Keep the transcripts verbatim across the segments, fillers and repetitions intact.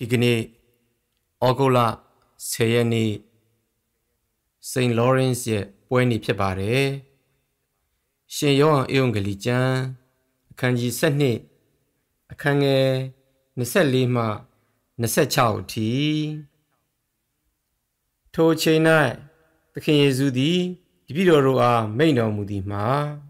ဒီကနေ့ဩဂုတ်လဆယ်ရက်နေ့စိန့်လော်ရန့်စ်ရဲ့ပွဲနေ့ဖြစ်ပါတယ်။ရှင်ယောဟန်ဧဝံဂေလိကျမ်းအခန်းကြီး၁၂အခန်းငယ်၂၄မှ၂၆အထိထိုအချိန်၌သခင်ယေရှုသည်တပည့်တော်တို့အားမိန့်တော်မူသည်မှာ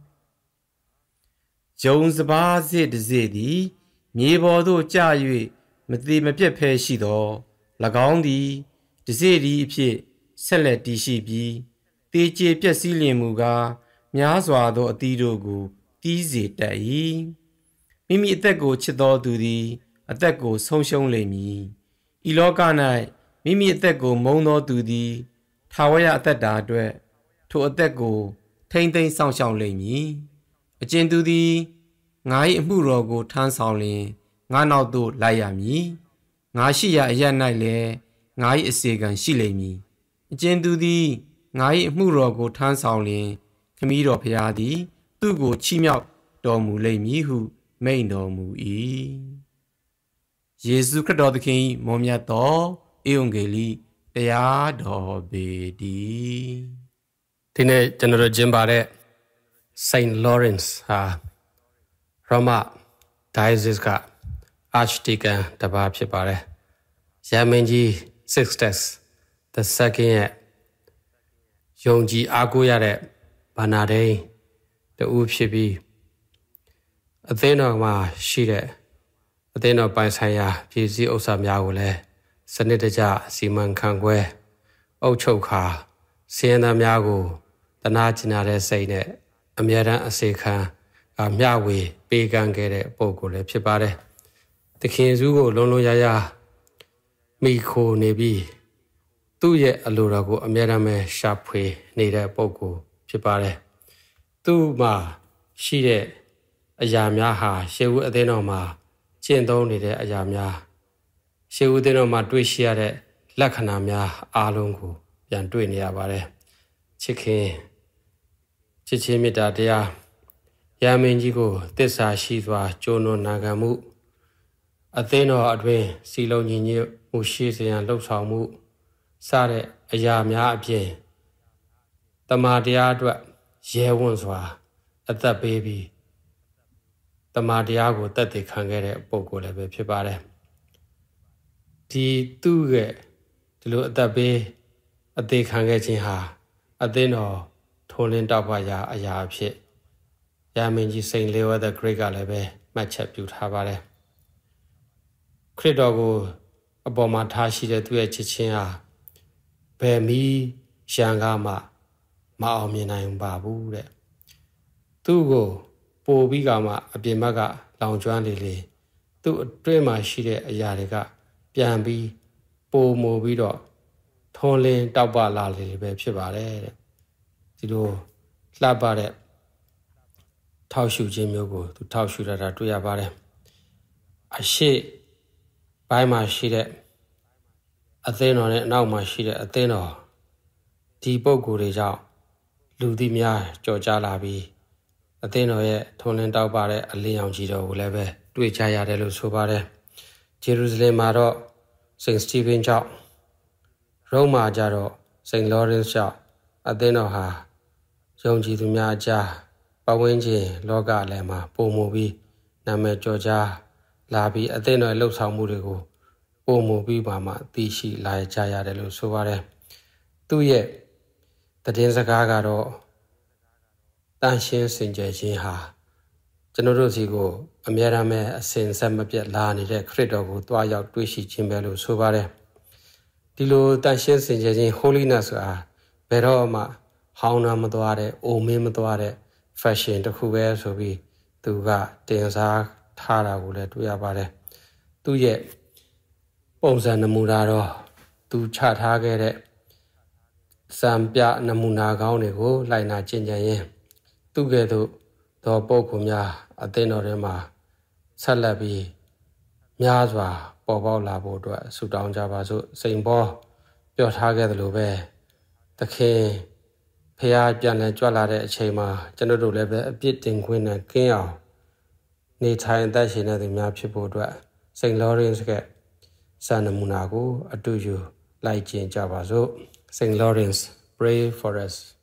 ဂျုံစပါးစေ့တစ်စေ့သည်မြေပေါ်သို့ကျ၍မသေးမပြတ်ဖဲရှိသော၎င်းသည်တစ်စေ့ဒီအဖြစ်ဆက်လက်တည်ရှိပြီးတေးကျေပြက်စီးလျင်မူကားများစွာသောအသီးတို့ကိုတီးစေတတ်၏မိမိအသက်ကိုချစ်သောသူသည်အသက်ကိုဆုံးရှုံးလိမ့်မည်ဤလောက၌မိမိအသက်ကိုမုန်းသောသူသည်ထာဝရအသက်တာအတွက်ထိုအသက်ကိုထိမ့်သိမ်းဆောင်ရှောက်လိမ့်မည်အကျဉ်သူသည်ငါ၏အမှုတော်ကိုထမ်းဆောင်လျင်ငါနောက်သို့လိုက်ရမည်ငါရှိရာအရပ်၌လည်းငါ၏အစေခံရှိလိမ့်မည်အကျဉ်သူသည်ငါ၏အမှုတော်ကိုထမ်းဆောင်လျင်ခမည်းတော်ဖျားသည်သူ့ကိုချီးမြှောက်တော်မူလိမ့်မည်ဟုမိန့်တော်မူ၏ယေရှုခရစ်တော်သခင်၏မွန်မြတ်သောဧဝံဂေလိတရားတော်ပေတည်းဒီနေ့ကျွန်တော်ကျင်းပတဲ့ Saint Lawrence ဟာရောမ Diocese က Archdeacon တပါးဖြစ်ပါတယ်။ယာမင်းကြီး Sixtus the second ရဲ့ယုံကြည်အားကိုးရတဲ့ဘာနာဒိန်တူဖြစ်ပြီးအသင်းတော်မှာရှိတဲ့အသင်းတော်ပိုင်ဆိုင်ရာပြည်စည်းဥစ္စာများကိုလည်းစနစ်တကျစီမံခန့်ခွဲအုပ်ချုပ်ခါစီရင်သားများကိုတနာကျင်နာတဲ့စိတ်နဲ့အမြဲတမ်းအစေခံမျှဝေပေးကမ်းခဲ့တဲ့ပုဂ္ဂိုလ်လည်းဖြစ်ပါတယ်။သခင်ယေရှုကိုလုံးလုံးရရမိခိုနေပြီးသူ့ရဲ့အလိုတော်ကိုအမြဲတမ်းပဲရှာဖွေနေတဲ့ပုဂ္ဂိုလ်ဖြစ်ပါတယ်။သူ့မှာရှိတဲ့အရာများဟာရှေးဦးအသင်းတော်မှာကျင့်သုံးနေတဲ့အရာများရှေးဦးအသင်းတော်မှာတွေ့ရှိရတဲ့လက္ခဏာများအားလုံးကိုပြန်တွေ့နေရပါတယ်။ချစ်ခင်ချစ်ချင်းမေတ္တာတရားယာမင်းကြီးကိုသစ္စာရှိစွာကြိုးနွံနာခံမှုအသင်းတော်အတွင်းစီလုံးညီညွတ်မှုရှိစေရန်လှုပ်ဆောင်မှုစတဲ့အရာများအပြင်တမန်တရားအတွက်ရဲဝံ့စွာအသက်ပေးပြီးတမန်တရားကိုတတ်သိခံခဲ့တဲ့ပုဂ္ဂိုလ်လည်းပဲဖြစ်ပါတယ်ဒီသူ့ရဲ့ဒီလိုအသက်ပေးအသေးခံခဲ့ခြင်းဟာအသင်းတော်ထုံးလင်းတောက်ပရာအရာအဖြစ်ယာမင်းကြီးစိန့်လေဝါ the Great ကလည်းပဲမှတ်ချက်ပြုထားပါတယ်ခရစ်တော်ကိုအပေါ်မှာထားရှိတဲ့သူ့ရဲ့ချစ်ချင်းဟာဘယ်မီရန်ကားမှမအောင်မြင်နိုင်ပါဘူးတဲ့သူ့ကိုပို့ပြီးကမှအပြင်ဘက်ကလောင်ကျွမ်းလေလေသူ့အတွင်းမှာရှိတဲ့အရာတွေကပြန်ပြီးပို့မို့ပြီးတော့ထုံးလင်းတောက်ပလာလေပဲဖြစ်ပါတယ်တဲ့ဒီလိုလှပတဲ့ထောက်ရှုခြင်းမျိုးကိုသူထောက်ရှုရတာတွေ့ရပါတယ်အရှိဘိုင်းမှာရှိတဲ့အသင်းတော်နဲ့အနောက်မှာရှိတဲ့အသင်းတော်ဒီပုံကိုယ်တွေကြောင့်လူသည်များကြော်ကြားလာပြီးအသင်းတော်ရဲ့ထုံးလင်းတောက်ပတဲ့အလင်းရောင်ကြီးတော်ကိုလည်းပဲတွေ့ကြရတယ်လို့ဆိုပါတယ်ဂျေရုဆလင်မှာတော့စိန့်စတီဗင်ကျောင်းရုံးမှာကြတော့စိန့်လော်ရန့်စ်ကျောင်းအသင်းတော်ဟာယုံကြည်သူများအကြားပတ်ဝန်းကျင်လောကလည်းမှာပုံမူပြီးနာမည်ကျော်ကြားလာပြီးအသင်းတော်ရဲ့လှုပ်ဆောင်မှုတွေကိုပုံမူပြီးပါမှသိရှိလာကြရတယ်လို့ဆိုပါတယ်သူ့ရဲ့သတင်းစကားကတော့တန်ရှင်းစင်ကြယ်ခြင်းဟာကျွန်တော်တို့စီကိုအမြဲတမ်းပဲအစဉ်ဆက်မပြတ်လာနေတဲ့ခရစ်တော်ကိုတွားရောက်တွေ့ရှိခြင်းပဲလို့ဆိုပါတယ်ဒီလိုတန်ရှင်းစင်ကြယ်ခြင်း holiness ဆိုတာဘယ်တော့မှဟောင်းနာမသွားတဲ့အိုမင်းမသွားတဲ့ fashion တစ်ခုပဲဆိုပြီးသူကတင်စားထားတာကိုလည်းတွေ့ရပါတယ်သူ့ရဲ့ပုံစံနမူနာတော့သူချထားခဲ့တဲ့စံပြနမူနာကောင်းတွေကိုလိုက်နာကျင့်ကြံရင်သူကဲ့သို့သောပုဂ္ဂိုလ်များအသင်းတော်ထဲမှာဆက်လက်ပြီးများစွာပေါ်ပေါက်လာဖို့အတွက်ဆုတောင်းကြပါစို့စိန်ပေါ်ပြောထားခဲ့သလိုပဲသခင်ဖះပြန်လဲကြွလာတဲ့အချိန်မှာကျွန်တော်တို့လည်းပဲအပြစ်တင်ခွင့်နဲ့ကင်းအောင်နေထိုင်အသက်ရှင်နေသူများဖြစ်ဖို့အတွက်စိန့်လော်ရန့်စ်ကစာနမူနာကိုအတူယူလိုက်ကျင်ကြပါစို့ Saint Lawrence pray for us